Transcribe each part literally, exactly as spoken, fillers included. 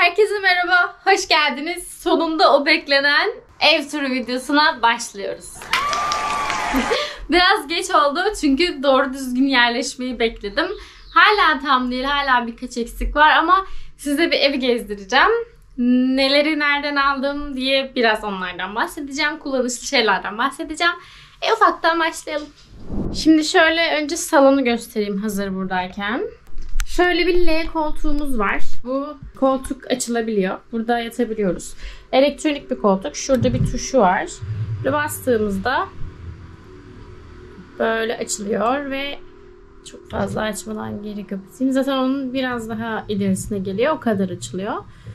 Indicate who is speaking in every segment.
Speaker 1: Herkese merhaba, hoş geldiniz. Sonunda o beklenen ev turu videosuna başlıyoruz. Biraz geç oldu çünkü doğru düzgün yerleşmeyi bekledim. Hala tam değil, hala birkaç eksik var ama size bir evi gezdireceğim. Neleri nereden aldım diye biraz onlardan bahsedeceğim. Kullanışlı şeylerden bahsedeceğim. E ufaktan başlayalım. Şimdi şöyle önce salonu göstereyim hazır buradayken. Şöyle bir L koltuğumuz var. Bu koltuk açılabiliyor. Burada yatabiliyoruz. Elektronik bir koltuk. Şurada bir tuşu var. Böyle bastığımızda böyle açılıyor ve çok fazla açmadan geri kapatayım. Zaten onun biraz daha ilerisine geliyor. O kadar açılıyor.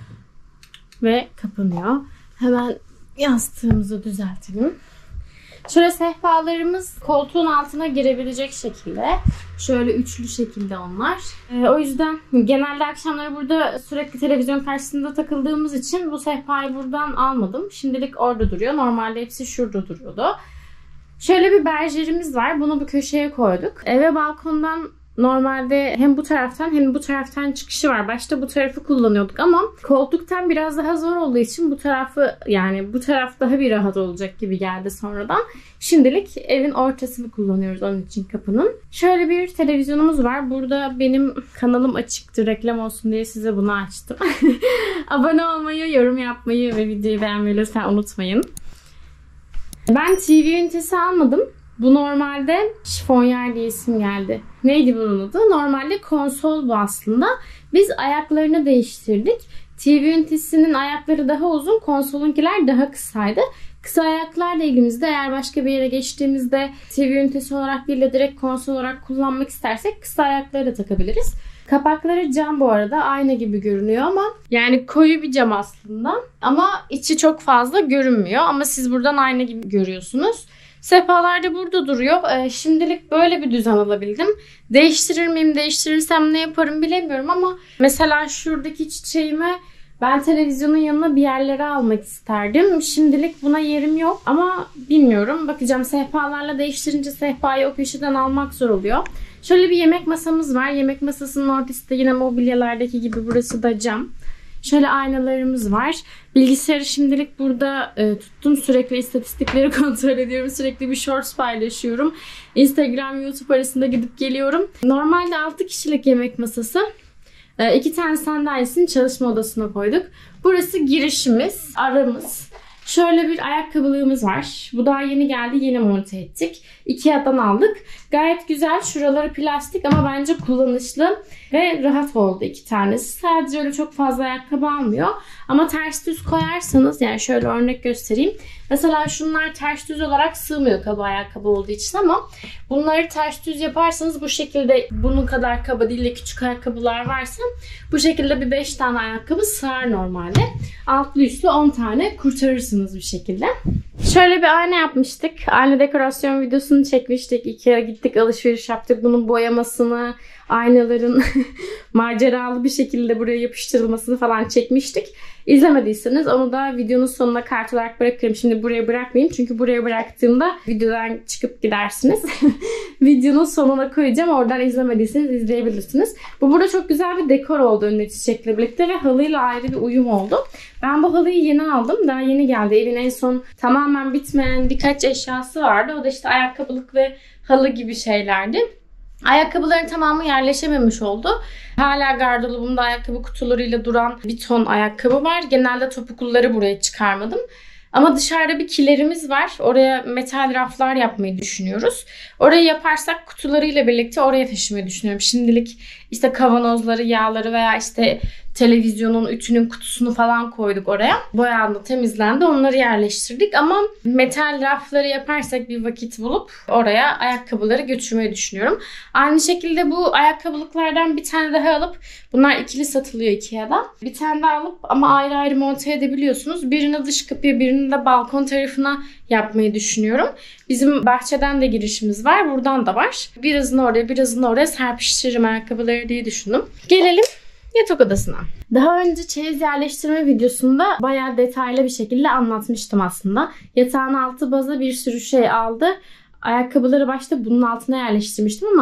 Speaker 1: Ve kapanıyor. Hemen yastığımızı düzeltelim. Şöyle sehpalarımız koltuğun altına girebilecek şekilde. Şöyle üçlü şekilde onlar. Ee, o yüzden genelde akşamları burada sürekli televizyon karşısında takıldığımız için bu sehpayı buradan almadım. Şimdilik orada duruyor. Normalde hepsi şurada duruyordu. Şöyle bir berjerimiz var. Bunu bir köşeye koyduk. Eve balkondan normalde hem bu taraftan hem bu taraftan çıkışı var. Başta bu tarafı kullanıyorduk ama koltuktan biraz daha zor olduğu için bu tarafı, yani bu taraf daha bir rahat olacak gibi geldi sonradan. Şimdilik evin ortasını kullanıyoruz onun için kapının. Şöyle bir televizyonumuz var. Burada benim kanalım açıktı. Reklam olsun diye size bunu açtım. Abone olmayı, yorum yapmayı ve videoyu beğenmeyi lütfen unutmayın. Ben T V ünitesi almadım. Bu normalde şifonyer diye isim geldi. Neydi bunun adı? Normalde konsol bu aslında. Biz ayaklarını değiştirdik. T V ünitesinin ayakları daha uzun, konsolunkiler daha kısaydı. Kısa ayaklar da elimizde. Eğer başka bir yere geçtiğimizde T V ünitesi olarak değil de direkt konsol olarak kullanmak istersek kısa ayakları da takabiliriz. Kapakları cam bu arada. Ayna gibi görünüyor ama yani koyu bir cam aslında. Ama içi çok fazla görünmüyor. Ama siz buradan ayna gibi görüyorsunuz. Sehpalar da burada duruyor. Ee, şimdilik böyle bir düzen alabildim. Değiştirir miyim, değiştirirsem ne yaparım bilemiyorum ama mesela şuradaki çiçeğimi ben televizyonun yanına bir yerlere almak isterdim. Şimdilik buna yerim yok ama bilmiyorum. Bakacağım, sehpalarla değiştirince sehpayı o köşeden almak zor oluyor. Şöyle bir yemek masamız var. Yemek masasının ortası da yine mobilyalardaki gibi, burası da cam. Şöyle aynalarımız var. Bilgisayarı şimdilik burada e, tuttum. Sürekli istatistikleri kontrol ediyorum. Sürekli bir shorts paylaşıyorum. Instagram, YouTube arasında gidip geliyorum. Normalde altı kişilik yemek masası. E, iki tane sandalyesini çalışma odasına koyduk. Burası girişimiz, aramız. Şöyle bir ayakkabılığımız var. Bu daha yeni geldi. Yeni monte ettik. Ikea'dan aldık. Gayet güzel. Şuraları plastik ama bence kullanışlı ve rahat oldu iki tanesi. Sadece öyle çok fazla ayakkabı almıyor. Ama ters düz koyarsanız, yani şöyle örnek göstereyim. Mesela şunlar ters düz olarak sığmıyor kaba ayakkabı olduğu için ama bunları ters düz yaparsanız bu şekilde, bunun kadar kaba değil de küçük ayakkabılar varsa bu şekilde bir beş tane ayakkabı sığar normalde. Altlı üstlü on tane kurtarırsınız bir şekilde. Şöyle bir ayna yapmıştık. Ayna dekorasyon videosunu çekmiştik. Ikea'ya gittik, alışveriş yaptık. Bunun boyamasını, aynaların maceralı bir şekilde buraya yapıştırılmasını falan çekmiştik. İzlemediyseniz onu da videonun sonuna kart olarak bırakırım. Şimdi buraya bırakmayayım çünkü buraya bıraktığımda videodan çıkıp gidersiniz. Videonun sonuna koyacağım. Oradan izlemediyseniz izleyebilirsiniz. Bu burada çok güzel bir dekor oldu önüne çiçekle birlikte ve halıyla ayrı bir uyum oldu. Ben bu halıyı yeni aldım. Daha yeni geldi. Evin en son tamamen bitmeyen birkaç eşyası vardı. O da işte ayakkabılık ve halı gibi şeylerdi. Ayakkabıların tamamı yerleşememiş oldu. Hala gardırobumda ayakkabı kutularıyla duran bir ton ayakkabı var. Genelde topukluları buraya çıkarmadım. Ama dışarıda bir kilerimiz var. Oraya metal raflar yapmayı düşünüyoruz. Orayı yaparsak kutularıyla birlikte oraya taşımayı düşünüyorum. Şimdilik işte kavanozları, yağları veya işte televizyonun, ütünün kutusunu falan koyduk oraya. Boyandı, temizlendi. Onları yerleştirdik ama metal rafları yaparsak bir vakit bulup oraya ayakkabıları götürmeyi düşünüyorum. Aynı şekilde bu ayakkabılıklardan bir tane daha alıp, bunlar ikili satılıyor Ikea'da. Bir tane daha alıp ama ayrı ayrı monte edebiliyorsunuz. Birini dış kapıya, birini de balkon tarafına yapmayı düşünüyorum. Bizim bahçeden de girişimiz var. Buradan da var. Birazını oraya, birazını oraya serpiştiririm ayakkabıları diye düşündüm. Gelelim yatak odasına. Daha önce çeyiz yerleştirme videosunda bayağı detaylı bir şekilde anlatmıştım aslında. Yatağın altı baza bir sürü şey aldı. Ayakkabıları başta bunun altına yerleştirmiştim ama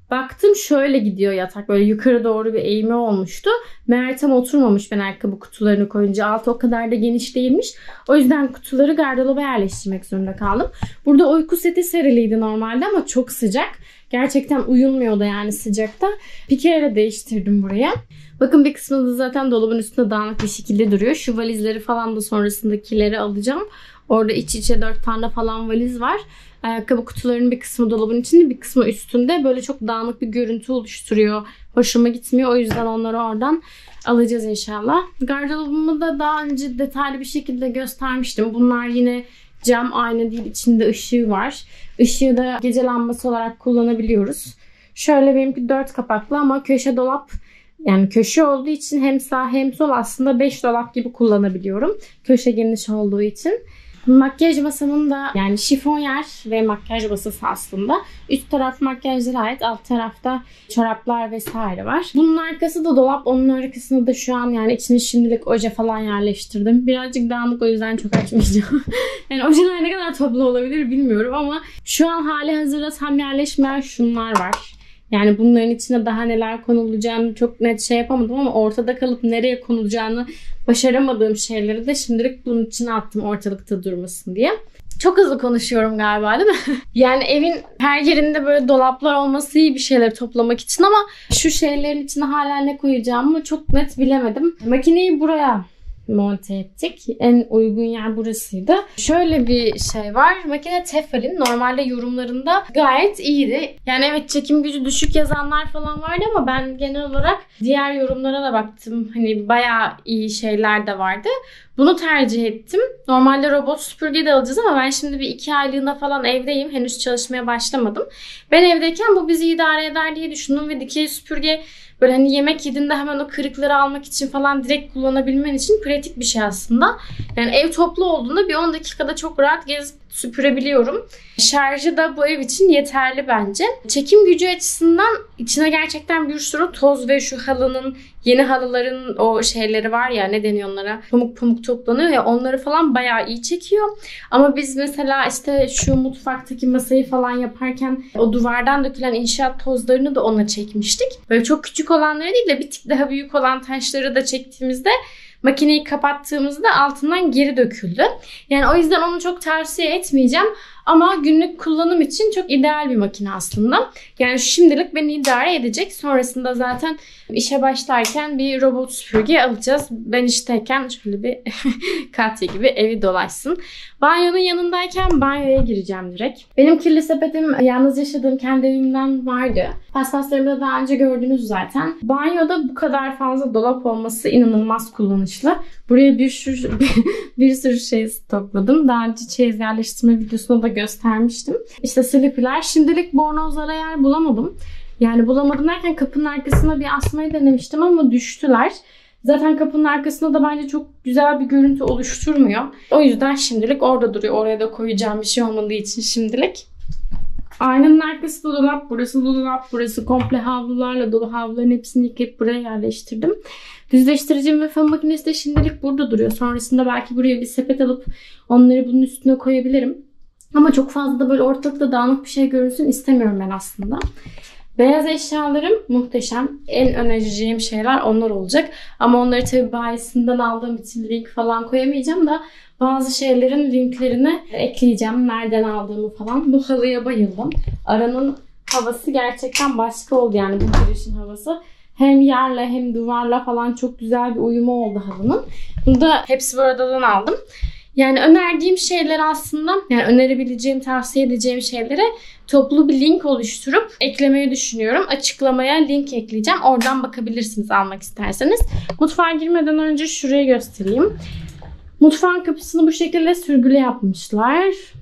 Speaker 1: Baktım şöyle gidiyor yatak. Böyle yukarı doğru bir eğimi olmuştu. Meğer tam oturmamış ben ayakkabı kutularını koyunca. Altı o kadar da geniş değilmiş. O yüzden kutuları gardıroba yerleştirmek zorunda kaldım. Burada uyku seti seriliydi normalde ama çok sıcak. Gerçekten uyunmuyordu yani sıcakta. Bir kere değiştirdim buraya. Bakın bir kısmı da zaten dolabın üstünde dağınık bir şekilde duruyor. Şu valizleri falan da sonrasındakileri alacağım. Orada iç içe dört tane falan valiz var. Ayakkabı kutularının bir kısmı dolabın içinde, bir kısmı üstünde. Böyle çok dağınık bir görüntü oluşturuyor. Hoşuma gitmiyor. O yüzden onları oradan alacağız inşallah. Gardırobumu da daha önce detaylı bir şekilde göstermiştim. Bunlar yine cam ayna değil, içinde ışığı var. Işığı da gece lambası olarak kullanabiliyoruz. Şöyle benimki dört kapaklı ama köşe dolap, yani köşe olduğu için hem sağ hem sol aslında beş dolap gibi kullanabiliyorum. Köşe geniş olduğu için. Makyaj masamın da yani şifonyer ve makyaj masası aslında. Üst taraf makyajlara ait, alt tarafta çoraplar vesaire var. Bunun arkası da dolap. Onun arkasında da şu an yani içine şimdilik oje falan yerleştirdim. Birazcık dağınık, o yüzden çok açmayacağım. Yani ojeler ne kadar toplu olabilir bilmiyorum ama şu an hali hazırda tam yerleşmeyen şunlar var. Yani bunların içine daha neler konulacağını çok net şey yapamadım ama ortada kalıp nereye konulacağını başaramadığım şeyleri de şimdilik bunun içine attım ortalıkta durmasın diye. Çok hızlı konuşuyorum galiba değil mi? Yani evin her yerinde böyle dolaplar olması iyi bir şeyleri toplamak için ama şu şeylerin içine hala ne koyacağımı çok net bilemedim. Makineyi buraya monte ettik. En uygun yer burasıydı. Şöyle bir şey var. Makine Tefal'in normalde yorumlarında gayet iyiydi. Yani evet çekim gücü düşük yazanlar falan vardı ama ben genel olarak diğer yorumlara da baktım. Hani bayağı iyi şeyler de vardı. Bunu tercih ettim. Normalde robot süpürge de alacağız ama ben şimdi bir iki aylığına falan evdeyim. Henüz çalışmaya başlamadım. Ben evdeyken bu bizi idare eder diye düşündüm ve dikey süpürge böyle hani yemek yediğinde hemen o kırıkları almak için falan direkt kullanabilmen için pratik bir şey aslında. Yani ev toplu olduğunda bir on dakikada çok rahat gezip süpürebiliyorum. Şarjı da bu ev için yeterli bence. Çekim gücü açısından içine gerçekten bir sürü toz ve şu halının, yeni halıların o şeyleri var ya, ne deniyor onlara? Pamuk pamuk toplanıyor ya, onları falan bayağı iyi çekiyor. Ama biz mesela işte şu mutfaktaki masayı falan yaparken o duvardan dökülen inşaat tozlarını da ona çekmiştik. Böyle çok küçük olanları değil de bir tık daha büyük olan taşları da çektiğimizde makineyi kapattığımızda altından geri döküldü. Yani o yüzden onu çok tavsiye etmeyeceğim. Ama günlük kullanım için çok ideal bir makine aslında. Yani şimdilik beni idare edecek. Sonrasında zaten işe başlarken bir robot süpürge alacağız. Ben işteyken şöyle bir Katya gibi evi dolaşsın. Banyonun yanındayken banyoya gireceğim direkt. Benim kirli sepetim yalnız yaşadığım kendi evimden vardı. Paspaslarımı da daha önce gördünüz zaten. Banyoda bu kadar fazla dolap olması inanılmaz kullanışlı. Buraya bir sürü, bir sürü şey topladım. Daha önce çeyiz yerleştirme videosunda da göstermiştim. İşte Sleepy'ler. Şimdilik bornozlara yer bulamadım. Yani bulamadım derken kapının arkasına bir asmayı denemiştim ama düştüler. Zaten kapının arkasında da bence çok güzel bir görüntü oluşturmuyor. O yüzden şimdilik orada duruyor. Oraya da koyacağım bir şey olmadığı için şimdilik. Aynanın arkası da dolap, burası da dolap, burası komple havlularla dolu. Havluların hepsini yıkayıp buraya yerleştirdim. Düzleştiricim ve fön makinesi de şimdilik burada duruyor. Sonrasında belki buraya bir sepet alıp onları bunun üstüne koyabilirim. Ama çok fazla da böyle ortalıkta dağınık bir şey görünsün istemiyorum ben aslında. Beyaz eşyalarım muhteşem. En önereceğim şeyler onlar olacak. Ama onları tabii bayisinden aldığım için link falan koyamayacağım da bazı şeylerin linklerini ekleyeceğim. Nereden aldığımı falan. Bu halıya bayıldım. Aranın havası gerçekten başka oldu yani bu girişin havası. Hem yerle hem duvarla falan çok güzel bir uyumu oldu halının. Bunu da hepsi buradan aldım. Yani önerdiğim şeyler aslında, yani önerebileceğim, tavsiye edeceğim şeylere toplu bir link oluşturup eklemeyi düşünüyorum. Açıklamaya link ekleyeceğim. Oradan bakabilirsiniz almak isterseniz. Mutfağa girmeden önce şurayı göstereyim. Mutfağın kapısını bu şekilde sürgülü yapmışlar.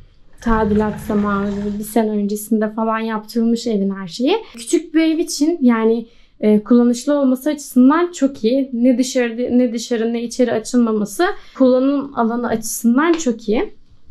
Speaker 1: Tadilat zamanı, bir sene öncesinde falan yaptırılmış evin her şeyi. Küçük bir ev için yani e, kullanışlı olması açısından çok iyi. Ne dışarı ne dışarı ne içeri açılmaması kullanım alanı açısından çok iyi.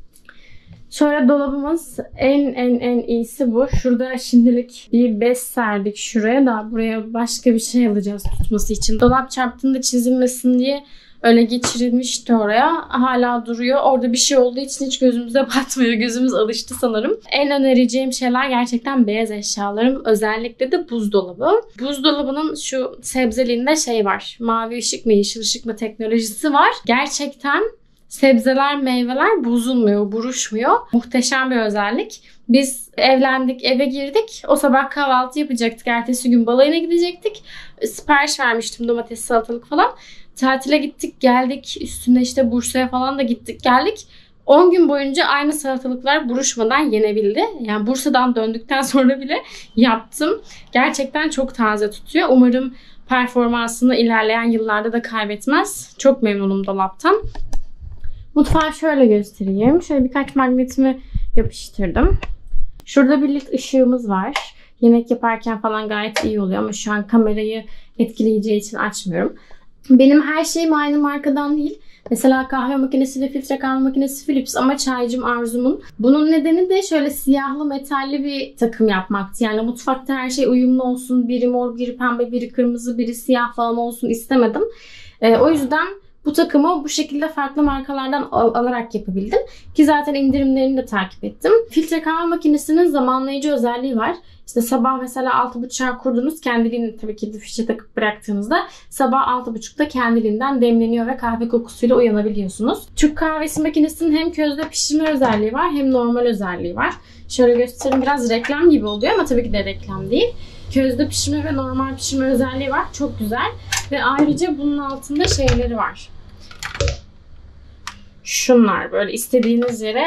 Speaker 1: Şöyle dolabımız en en en iyisi bu. Şurada şimdilik bir bez serdik şuraya da buraya başka bir şey alacağız tutması için. Dolap çarptığında çizilmesin diye Öyle geçirilmişti oraya. Hala duruyor. Orada bir şey olduğu için hiç gözümüze batmıyor. Gözümüz alıştı sanırım. En önereceğim şeyler gerçekten beyaz eşyalarım. Özellikle de buzdolabı. Buzdolabının şu sebzeliğinde şey var. Mavi ışık mı yeşil ışık mı teknolojisi var. Gerçekten sebzeler, meyveler bozulmuyor, buruşmuyor. Muhteşem bir özellik. Biz evlendik, eve girdik. O sabah kahvaltı yapacaktık. Ertesi gün balayına gidecektik. Sipariş vermiştim, domates, salatalık falan. Tatile gittik, geldik. Üstüne işte Bursa'ya falan da gittik, geldik. on gün boyunca aynı salatalıklar buruşmadan yenebildi. Yani Bursa'dan döndükten sonra bile yaptım. Gerçekten çok taze tutuyor. Umarım performansını ilerleyen yıllarda da kaybetmez. Çok memnunum dolaptan. Mutfağı şöyle göstereyim. Şöyle birkaç magnetimi yapıştırdım. Şurada bir led ışığımız var. Yemek yaparken falan gayet iyi oluyor ama şu an kamerayı etkileyeceği için açmıyorum. Benim her şeyim aynı markadan değil. Mesela kahve makinesi ve filtre kahve makinesi Philips ama çaycım Arzum'un. Bunun nedeni de şöyle siyahlı metalli bir takım yapmaktı. Yani mutfakta her şey uyumlu olsun. Biri mor, biri pembe, biri kırmızı, biri siyah falan olsun istemedim. Ee, o yüzden bu takımı bu şekilde farklı markalardan al- alarak yapabildim. Ki zaten indirimlerini de takip ettim. Filtre kahve makinesinin zamanlayıcı özelliği var. İşte sabah mesela altı buçuğa kurdunuz. Kendiliğinden tabii ki fişe takıp bıraktığınızda sabah altı buçukta kendiliğinden demleniyor ve kahve kokusuyla uyanabiliyorsunuz. Türk kahvesi makinesinin hem közde pişirme özelliği var hem normal özelliği var. Şöyle göstereyim, biraz reklam gibi oluyor ama tabii ki de reklam değil. Közde pişirme ve normal pişirme özelliği var. Çok güzel. Ve ayrıca bunun altında şeyleri var. Şunlar böyle istediğiniz yere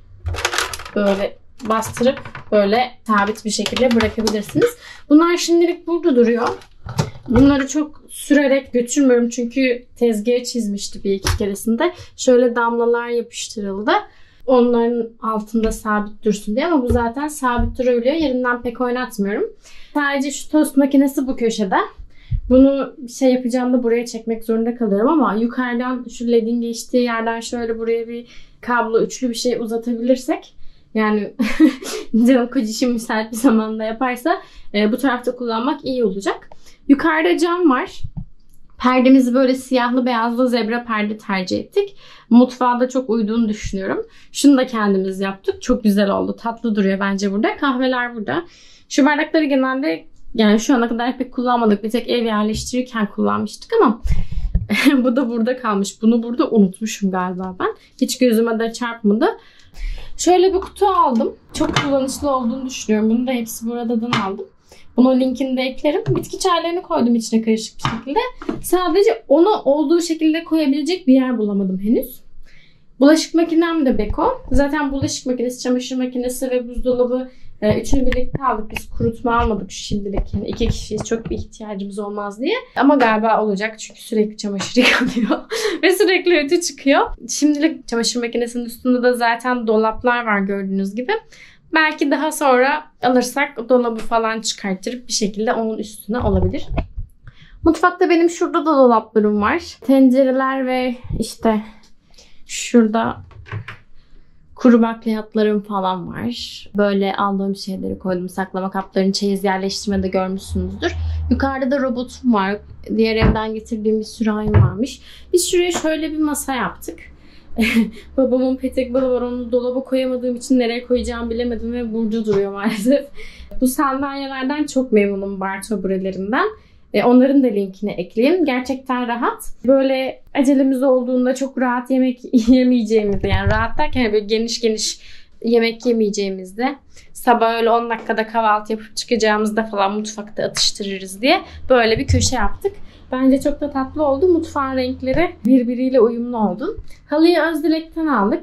Speaker 1: böyle bastırıp böyle sabit bir şekilde bırakabilirsiniz. Bunlar şimdilik burada duruyor. Bunları çok sürerek götürmüyorum çünkü tezgaha çizmişti bir iki keresinde. Şöyle damlalar yapıştırıldı. Onların altında sabit dursun diye ama bu zaten sabit durabiliyor. Yerinden pek oynatmıyorum. Sadece şu tost makinesi bu köşede. Bunu şey yapacağım da buraya çekmek zorunda kalıyorum ama yukarıdan şu ledin geçtiği yerden şöyle buraya bir kablo üçlü bir şey uzatabilirsek, yani canım kocişim müsait bir zamanda yaparsa e, bu tarafta kullanmak iyi olacak. Yukarıda cam var. Perdemizi böyle siyahlı beyazlı zebra perde tercih ettik. Mutfağa da çok uyduğunu düşünüyorum. Şunu da kendimiz yaptık. Çok güzel oldu. Tatlı duruyor bence burada. Kahveler burada. Şu bardakları genelde yani şu ana kadar pek kullanmadık. Bir tek ev yerleştirirken kullanmıştık ama bu da burada kalmış. Bunu burada unutmuşum galiba ben. Hiç gözüme de çarpmadı. Şöyle bir kutu aldım. Çok kullanışlı olduğunu düşünüyorum. Bunu da hepsi buradan aldım. Bunun linkini de eklerim. Bitki çaylarını koydum içine karışık bir şekilde. Sadece onu olduğu şekilde koyabilecek bir yer bulamadım henüz. Bulaşık makinem de Beko. Zaten bulaşık makinesi, çamaşır makinesi ve buzdolabı e, üçünü birlikte aldık. Biz kurutma almadık şimdilik. Yani iki kişiyiz, çok bir ihtiyacımız olmaz diye. Ama galiba olacak çünkü sürekli çamaşır yıkanıyor ve sürekli ütü çıkıyor. Şimdilik çamaşır makinesinin üstünde de zaten dolaplar var gördüğünüz gibi. Belki daha sonra alırsak dolabı falan çıkartırıp bir şekilde onun üstüne olabilir. Mutfakta benim şurada da dolaplarım var. Tencereler ve işte şurada kuru bakliyatlarım falan var. Böyle aldığım şeyleri koydum. Saklama kaplarını çeyiz yerleştirmede görmüşsünüzdür. Yukarıda da robotum var. Diğer evden getirdiğim bir sürahim varmış. Biz şuraya şöyle bir masa yaptık. Babamın petek balı var, onu dolaba koyamadığım için nereye koyacağımı bilemedim ve burada duruyor maalesef. Bu sandalyelerden çok memnunum, bar taburelerinden. E, onların da linkini ekleyeyim. Gerçekten rahat. Böyle acelemiz olduğunda çok rahat yemek yemeyeceğimizde, yani rahat derken böyle geniş geniş yemek yemeyeceğimizde, sabah öyle on dakikada kahvaltı yapıp çıkacağımızda falan mutfakta atıştırırız diye böyle bir köşe yaptık. Bence çok da tatlı oldu. Mutfağın renkleri birbiriyle uyumlu oldu. Halıyı Özdilek'ten aldık.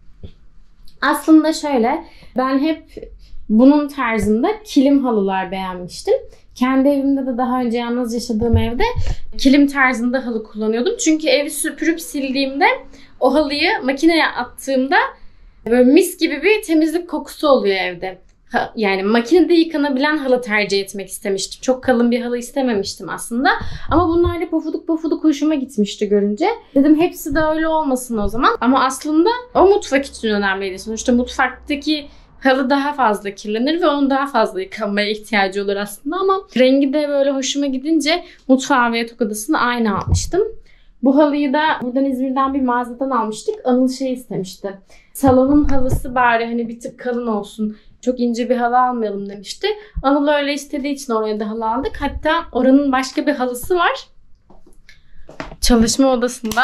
Speaker 1: Aslında şöyle, ben hep bunun tarzında kilim halılar beğenmiştim. Kendi evimde de daha önce yalnız yaşadığım evde kilim tarzında halı kullanıyordum. Çünkü evi süpürüp sildiğimde o halıyı makineye attığımda böyle mis gibi bir temizlik kokusu oluyor evde. Yani makinede yıkanabilen halı tercih etmek istemiştim. Çok kalın bir halı istememiştim aslında. Ama bunlar da pofuduk pofuduk hoşuma gitmişti görünce. Dedim hepsi de öyle olmasın o zaman. Ama aslında o mutfak için önemliydi. Sonuçta mutfaktaki halı daha fazla kirlenir ve onun daha fazla yıkanmaya ihtiyacı olur aslında. Ama rengi de böyle hoşuma gidince mutfağı ve yatak odasını aynı almıştım. Bu halıyı da buradan İzmir'den bir mağazadan almıştık. Anıl şey istemişti. Salonun halısı bari hani bir tık kalın olsun. Çok ince bir halı almayalım demişti. Anıl öyle istediği için oraya da halı aldık. Hatta oranın başka bir halısı var. Çalışma odasında.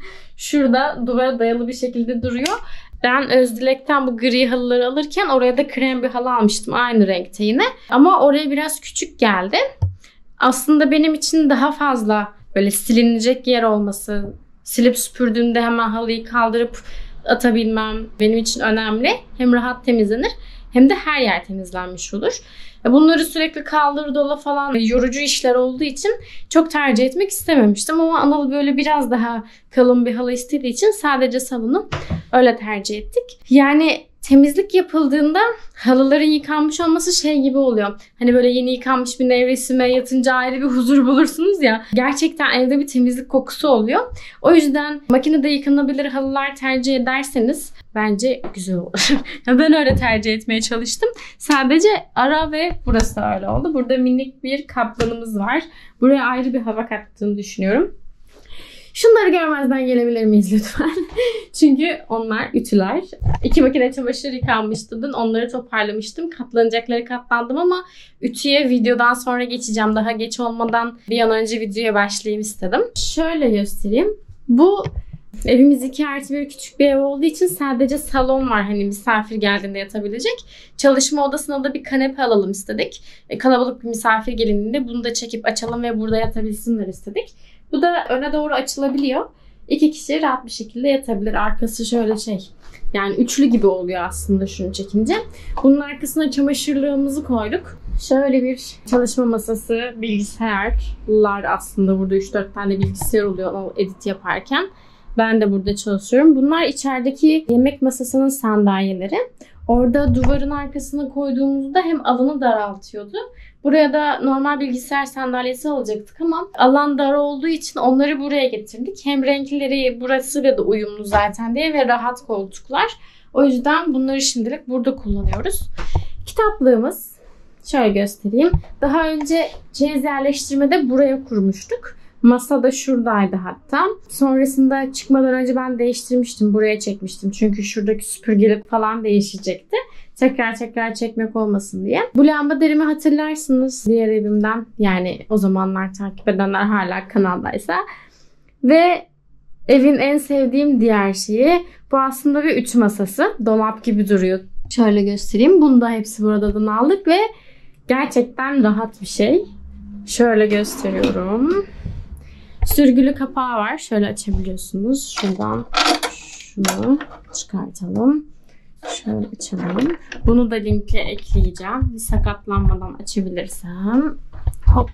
Speaker 1: Şurada duvara dayalı bir şekilde duruyor. Ben Özdilek'ten bu gri halıları alırken oraya da krem bir halı almıştım. Aynı renkte yine. Ama oraya biraz küçük geldi. Aslında benim için daha fazla böyle silinecek yer olması, silip süpürdüğümde hemen halıyı kaldırıp atabilmem benim için önemli. Hem rahat temizlenir hem de her yer temizlenmiş olur. Bunları sürekli kaldır dola falan yorucu işler olduğu için çok tercih etmek istememiştim. Ama Anıl böyle biraz daha kalın bir halı istediği için sadece salonu öyle tercih ettik. Yani temizlik yapıldığında halıların yıkanmış olması şey gibi oluyor. Hani böyle yeni yıkanmış bir nevresime yatınca ayrı bir huzur bulursunuz ya. Gerçekten evde bir temizlik kokusu oluyor. O yüzden makinede yıkanabilir halılar tercih ederseniz bence güzel olur. Ben öyle tercih etmeye çalıştım. Sadece ara ve burası da öyle oldu. Burada minik bir kaplanımız var. Buraya ayrı bir hava kattığını düşünüyorum. Şunları görmezden gelebilir miyiz lütfen? Çünkü onlar ütüler. İki makine çamaşır yıkanmıştı dün. Onları toparlamıştım. Katlanacakları katlandım ama ütüye videodan sonra geçeceğim. Daha geç olmadan bir an önce videoya başlayayım istedim. Şöyle göstereyim. Bu evimiz iki artı bir küçük bir ev olduğu için sadece salon var. Hani misafir geldiğinde yatabilecek. Çalışma odasına da bir kanepe alalım istedik. E, kalabalık bir misafir gelindiğinde bunu da çekip açalım ve burada yatabilsinler istedik. Bu da öne doğru açılabiliyor. İki kişi rahat bir şekilde yatabilir. Arkası şöyle şey. Yani üçlü gibi oluyor aslında şunu çekince. Bunun arkasına çamaşırlığımızı koyduk. Şöyle bir çalışma masası, bilgisayarlar aslında burada üç dört tane bilgisayar oluyor o edit yaparken. Ben de burada çalışıyorum. Bunlar içerideki yemek masasının sandalyeleri. Orada duvarın arkasına koyduğumuzda hem alanı daraltıyordu. Buraya da normal bilgisayar sandalyesi alacaktık ama alan dar olduğu için onları buraya getirdik. Hem renkleri burasıyla da uyumlu zaten diye ve rahat koltuklar. O yüzden bunları şimdilik burada kullanıyoruz. Kitaplığımız şöyle göstereyim. Daha önce çeyiz yerleştirmede buraya kurmuştuk. Masa da şuradaydı hatta. Sonrasında çıkmadan önce ben değiştirmiştim. Buraya çekmiştim. Çünkü şuradaki süpürgelik falan değişecekti. Tekrar tekrar çekmek olmasın diye. Bu lambaderimi hatırlarsınız diğer evimden. Yani o zamanlar takip edenler hala kanaldaysa. Ve evin en sevdiğim diğer şeyi bu aslında bir ütü masası. Dolap gibi duruyor. Şöyle göstereyim. Bunu da hepsi buradan aldık ve gerçekten rahat bir şey. Şöyle gösteriyorum. Sürgülü kapağı var. Şöyle açabiliyorsunuz. Şuradan şunu çıkartalım. Şöyle açalım. Bunu da linke ekleyeceğim. Bir sakatlanmadan açabilirsem. Hop.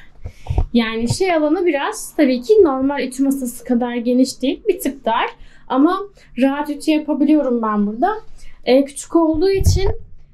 Speaker 1: Yani şey alanı biraz tabii ki normal ütü masası kadar geniş değil. Bir tık dar. Ama rahat ütü yapabiliyorum ben burada. Ee, küçük olduğu için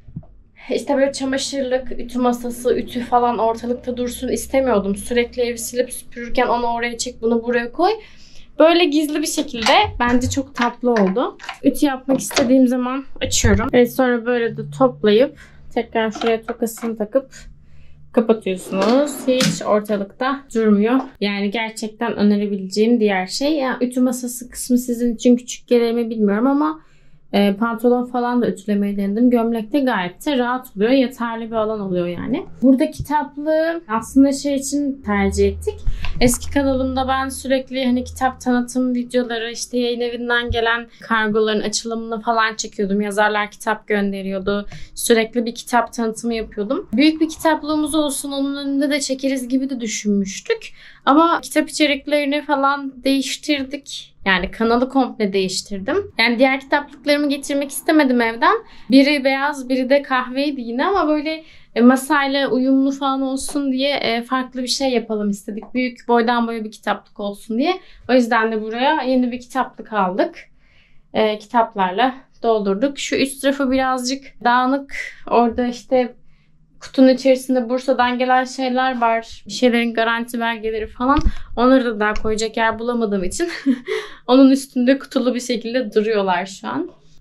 Speaker 1: İşte böyle çamaşırlık, ütü masası, ütü falan ortalıkta dursun istemiyordum. Sürekli evi silip süpürürken onu oraya çek, bunu buraya koy. Böyle gizli bir şekilde bence çok tatlı oldu. Ütü yapmak istediğim zaman açıyorum. Evet, sonra böyle de toplayıp tekrar şuraya tokasını takıp kapatıyorsunuz. Hiç ortalıkta durmuyor. Yani gerçekten önerebileceğim diğer şey. Yani ütü masası kısmı sizin için küçük gelir mi bilmiyorum ama E, pantolon falan da ütülemeyi denedim. Gömlekte gayet de rahat oluyor. Yeterli bir alan oluyor yani. Burada kitaplığı aslında şey için tercih ettik. Eski kanalımda ben sürekli hani kitap tanıtım videoları, işte yayın evinden gelen kargoların açılımını falan çekiyordum. Yazarlar kitap gönderiyordu. Sürekli bir kitap tanıtımı yapıyordum. Büyük bir kitaplığımız olsun, onun önünde de çekeriz gibi de düşünmüştük. Ama kitap içeriklerini falan değiştirdik. Yani kanalı komple değiştirdim. Yani diğer kitaplıklarımı getirmek istemedim evden. Biri beyaz, biri de kahveydi yine ama böyle masayla uyumlu falan olsun diye farklı bir şey yapalım istedik. Büyük boydan boya bir kitaplık olsun diye. O yüzden de buraya yeni bir kitaplık aldık. E, kitaplarla doldurduk. Şu üst tarafı birazcık dağınık. Orada işte kutunun içerisinde Bursa'dan gelen şeyler var. Bir şeylerin garanti belgeleri falan. Onları da daha koyacak yer bulamadığım için onun üstünde kutulu bir şekilde duruyorlar şu an.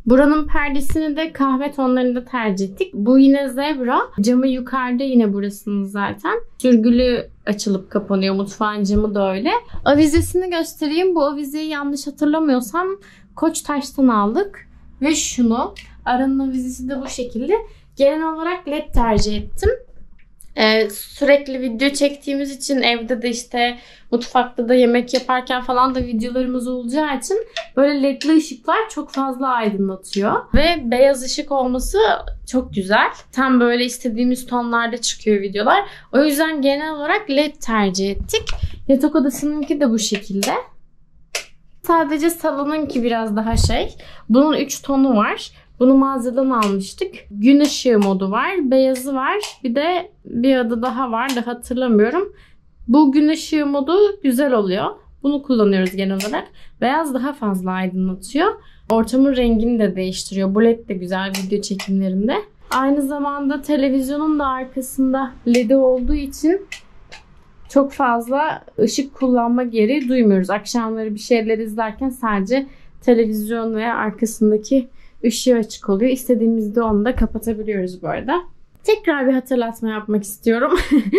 Speaker 1: Buranın perdesini de kahve tonlarında tercih ettik. Bu yine zebra. Camı yukarıda yine burasının zaten. Sürgülü açılıp kapanıyor. Mutfağın camı da öyle. Avizesini göstereyim. Bu avizeyi yanlış hatırlamıyorsam Koçtaş'tan aldık. Ve şunu. Aranın avizesi de bu şekilde. Genel olarak led tercih ettim. Ee, sürekli video çektiğimiz için evde de işte mutfakta da yemek yaparken falan da videolarımız olacağı için böyle ledli ışıklar çok fazla aydınlatıyor. Ve beyaz ışık olması çok güzel. Tam böyle istediğimiz tonlarda çıkıyor videolar. O yüzden genel olarak led tercih ettik. Yatak odasınınki de bu şekilde. Sadece salonunki biraz daha şey. Bunun üç tonu var. Bunu mağazadan almıştık. Gün ışığı modu var. Beyazı var. Bir de bir adı daha var da hatırlamıyorum. Bu gün ışığı modu güzel oluyor. Bunu kullanıyoruz genel olarak. Beyaz daha fazla aydınlatıyor. Ortamın rengini de değiştiriyor. Bu led de güzel video çekimlerinde. Aynı zamanda televizyonun da arkasında ledi olduğu için çok fazla ışık kullanma gereği duymuyoruz. Akşamları bir şeyler izlerken sadece televizyon ve arkasındaki ışığı açık oluyor. İstediğimizde onu da kapatabiliyoruz bu arada. Tekrar bir hatırlatma yapmak istiyorum.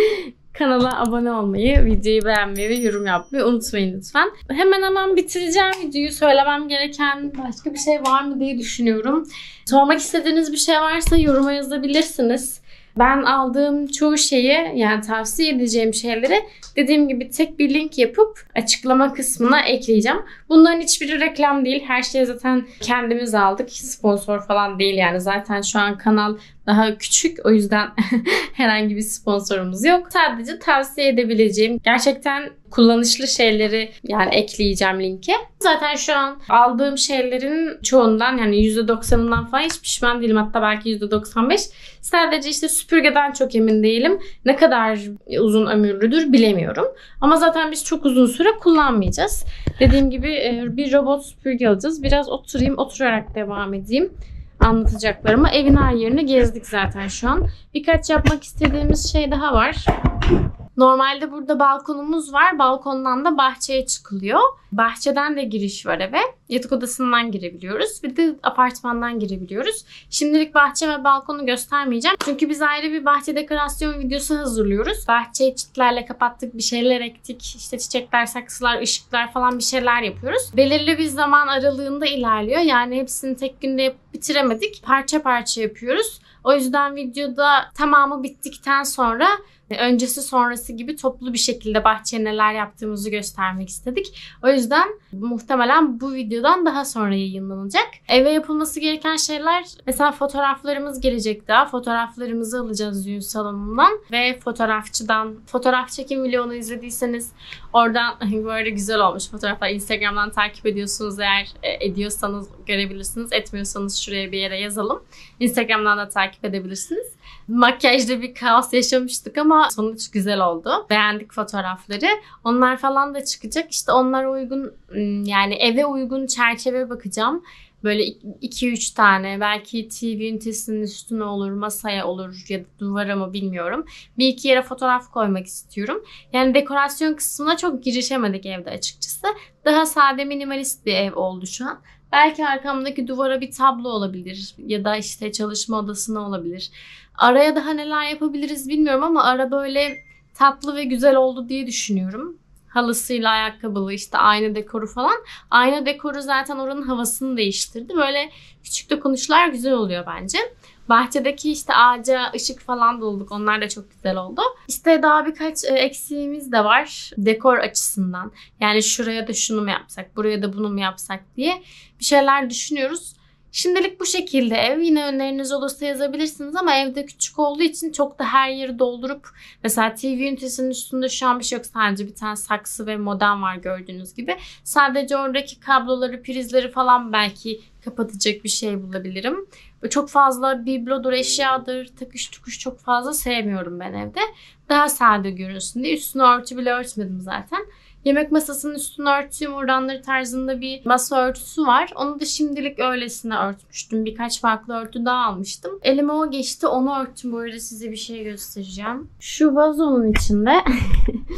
Speaker 1: Kanala abone olmayı, videoyu beğenmeyi ve yorum yapmayı unutmayın lütfen. Hemen hemen bitireceğim videoyu. Söylemem gereken başka bir şey var mı diye düşünüyorum. Sormak istediğiniz bir şey varsa yoruma yazabilirsiniz. Ben aldığım çoğu şeyi, yani tavsiye edeceğim şeyleri dediğim gibi tek bir link yapıp açıklama kısmına ekleyeceğim. Bunların hiçbiri reklam değil. Her şeyi zaten kendimiz aldık. Sponsor falan değil yani. Zaten şu an kanal daha küçük. O yüzden herhangi bir sponsorumuz yok. Sadece tavsiye edebileceğim gerçekten kullanışlı şeyleri yani ekleyeceğim linke. Zaten şu an aldığım şeylerin çoğundan yani yüzde doksanından falan hiç pişman değilim. Hatta belki yüzde doksan beş. Sadece işte süpürgeden çok emin değilim. Ne kadar uzun ömürlüdür bilemiyorum. Ama zaten biz çok uzun süre kullanmayacağız. Dediğim gibi bir robot süpürge alacağız. Biraz oturayım, oturarak devam edeyim anlatacaklarımı. Evin her yerini gezdik zaten şu an. Birkaç yapmak istediğimiz şey daha var. Normalde burada balkonumuz var. Balkondan da bahçeye çıkılıyor. Bahçeden de giriş var eve. Yatak odasından girebiliyoruz. Bir de apartmandan girebiliyoruz. Şimdilik bahçe ve balkonu göstermeyeceğim. Çünkü biz ayrı bir bahçe dekorasyon videosu hazırlıyoruz. Bahçeyi çitlerle kapattık. Bir şeyler ektik. İşte çiçekler, saksılar, ışıklar falan bir şeyler yapıyoruz. Belirli bir zaman aralığında ilerliyor. Yani hepsini tek günde yapıp bitiremedik. Parça parça yapıyoruz. O yüzden videoda tamamı bittikten sonra öncesi sonrası gibi toplu bir şekilde bahçeye neler yaptığımızı göstermek istedik. O yüzden muhtemelen bu videodan daha sonra yayınlanacak. Eve yapılması gereken şeyler mesela fotoğraflarımız gelecek daha. Fotoğraflarımızı alacağız düğün salonundan ve fotoğrafçıdan. Fotoğraf çekim vlogunu izlediyseniz oradan böyle güzel olmuş fotoğraflar. Instagram'dan takip ediyorsunuz eğer ediyorsanız görebilirsiniz. Etmiyorsanız şuraya bir yere yazalım. Instagram'dan da takip edebilirsiniz. Makyajda bir kaos yaşamıştık ama sonuç güzel oldu. Beğendik fotoğrafları. Onlar falan da çıkacak. İşte onlara uygun yani eve uygun çerçeve bakacağım. Böyle iki üç tane belki T V ünitesinin üstüne olur, masaya olur ya da duvara mı bilmiyorum. Bir iki yere fotoğraf koymak istiyorum. Yani dekorasyon kısmına çok girişemedik evde açıkçası. Daha sade minimalist bir ev oldu şu an. Belki arkamdaki duvara bir tablo olabilir ya da işte çalışma odasına olabilir. Araya daha neler yapabiliriz bilmiyorum ama ara böyle tatlı ve güzel oldu diye düşünüyorum. Halısıyla ayakkabılı işte ayna dekoru falan. Ayna dekoru zaten oranın havasını değiştirdi. Böyle küçük dokunuşlar güzel oluyor bence. Bahçedeki işte ağaca ışık falan dolduk. Onlar da çok güzel oldu. İşte daha birkaç eksiğimiz de var dekor açısından. Yani şuraya da şunu mu yapsak, buraya da bunu mu yapsak diye bir şeyler düşünüyoruz. Şimdilik bu şekilde ev. Yine öneriniz olursa yazabilirsiniz ama evde küçük olduğu için çok da her yeri doldurup mesela T V ünitesinin üstünde şu an bir şey yok. Sadece bir tane saksı ve modem var gördüğünüz gibi. Sadece oradaki kabloları, prizleri falan belki kapatacak bir şey bulabilirim. Çok fazla biblodur, eşyadır, takış tukuş çok fazla sevmiyorum ben evde. Daha sade görünsün diye üstüne örtü bile örtmedim zaten. Yemek masasının üstünü örttüğüm oradanları tarzında bir masa örtüsü var. Onu da şimdilik öylesine örtmüştüm. Birkaç farklı örtü daha almıştım. Elime o geçti. Onu örttüm. Bu arada size bir şey göstereceğim. Şu vazonun içinde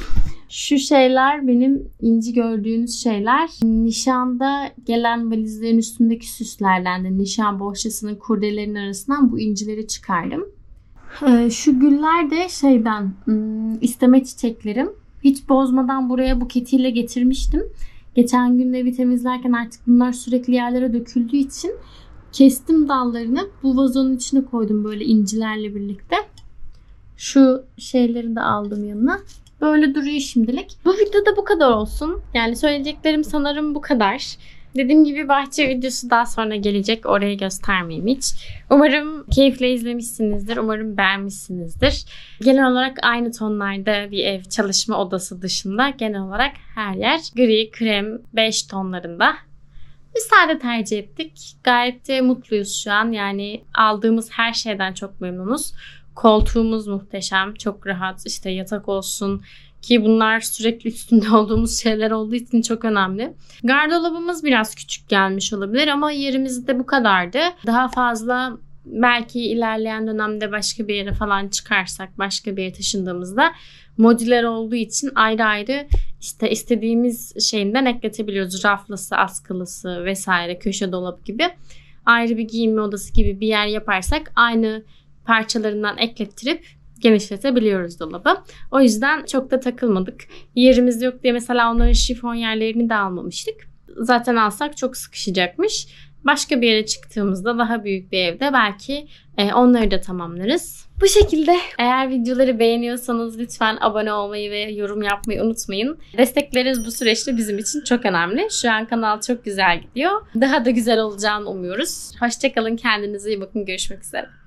Speaker 1: Şu şeyler benim inci gördüğünüz şeyler. Nişanda gelen valizlerin üstündeki süslerden de nişan bohçasının kurdelerinin arasından bu incileri çıkardım. Ee, şu güller de şeyden isteme çiçeklerim. Hiç bozmadan buraya buketiyle getirmiştim. Geçen gün evi temizlerken artık bunlar sürekli yerlere döküldüğü için kestim dallarını. Bu vazonun içine koydum böyle incilerle birlikte. Şu şeyleri de aldım yanına. Böyle duruyor şimdilik. Bu videoda bu kadar olsun. Yani söyleyeceklerim sanırım bu kadar. Dediğim gibi bahçe videosu daha sonra gelecek. Orayı göstermeyeyim hiç. Umarım keyifle izlemişsinizdir. Umarım beğenmişsinizdir. Genel olarak aynı tonlarda bir ev, çalışma odası dışında genel olarak her yer gri, krem, beş tonlarında. Biz sade tercih ettik. Gayet de mutluyuz şu an. Yani aldığımız her şeyden çok memnunuz. Koltuğumuz muhteşem, çok rahat. İşte yatak olsun ki bunlar sürekli üstünde olduğumuz şeyler olduğu için çok önemli. Gardırobumuz biraz küçük gelmiş olabilir ama yerimiz de bu kadardı. Daha fazla belki ilerleyen dönemde başka bir yere falan çıkarsak, başka bir yere taşındığımızda modüler olduğu için ayrı ayrı işte istediğimiz şeyinden ekletebiliyoruz. Raflısı, askılısı vesaire, köşe dolabı gibi. Ayrı bir giyinme odası gibi bir yer yaparsak aynı parçalarından eklettirip genişletebiliyoruz dolabı. O yüzden çok da takılmadık. Yerimiz yok diye mesela onların şifon yerlerini de almamıştık. Zaten alsak çok sıkışacakmış. Başka bir yere çıktığımızda daha büyük bir evde belki e, onları da tamamlarız. Bu şekilde eğer videoları beğeniyorsanız lütfen abone olmayı ve yorum yapmayı unutmayın. Destekleriniz bu süreçte bizim için çok önemli. Şu an kanal çok güzel gidiyor. Daha da güzel olacağını umuyoruz. Hoşça kalın, kendinize iyi bakın. Görüşmek üzere.